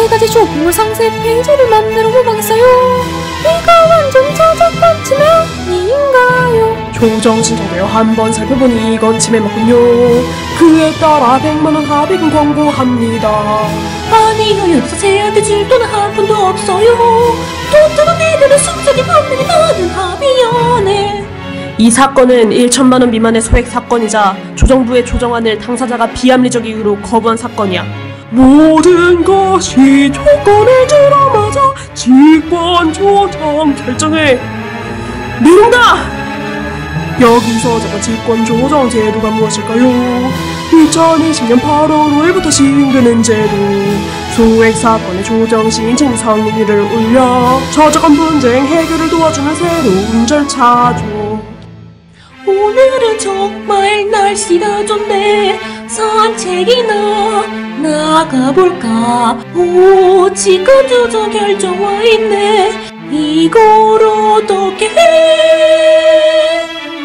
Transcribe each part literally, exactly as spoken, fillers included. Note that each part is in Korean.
가지 쇼핑몰 상세 페이지를 만들어 보겠어요. 이거 완전 저작권 침해 아닌가요? 조정 신청되어 한번 살펴보니 이건 침해 맞군요. 그에 따라 백만 원 합의금 권고합니다. 아니요, 여기서 제한테 줄 돈은 한 푼도 없어요. 돈 주고 내면은 순전히 판매를 하는 합의연애. 이 사건은 천만 원 미만의 소액 사건이자 조정부의 조정안을 당사자가 비합리적 이유로 거부한 사건이야. 모든 것이 조건을 들어맞아 직권 조정 결정을 내린다! 여기서 잠깐 직권 조정 제도가 무엇일까요? 이천이십 년 팔월 오일부터 시행되는 제도. 소액 사건의 조정 신청 상리를 올려 저작권 분쟁 해결을 도와주는 새로운 절차죠. 오늘은 정말 날씨가 좋네. 산책이나 나가볼까. 오, 직권 조정 결정 와있네. 이걸 어떻게 해?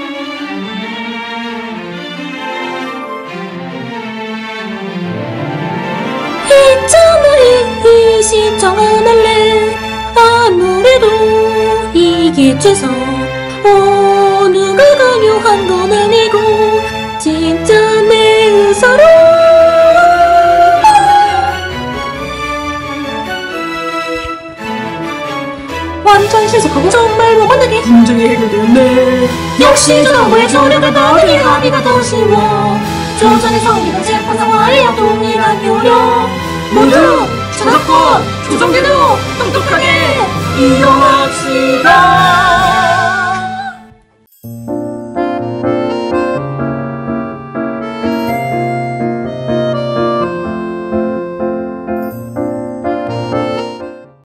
있잖아, 이, 이 신청 안 할래. 아무래도 이게 최선. 어, 누가 강요한 건 아니고 진짜 내 의사로. 완전 실속하고 정말 무관하게 분쟁이 해결되었네. 역시 조정부의 조력을 받으니 합의가 더 쉬워. 조정의 성리는 재판상화에야 동일한 요령. 모두 저작권 조정제도 똑똑하게 이용합시다.